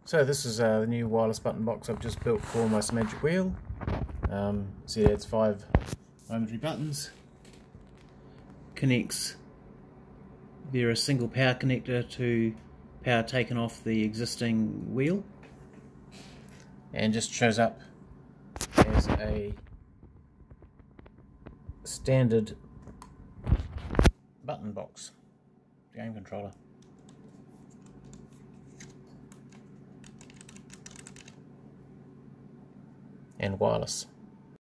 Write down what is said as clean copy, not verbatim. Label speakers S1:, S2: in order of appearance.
S1: So this is the new wireless button box I've just built for my Simagic wheel. See, it's 5 momentary buttons. Connects via a single power connector to power taken off the existing wheel, and just shows up as a standard button box game controller. And wireless.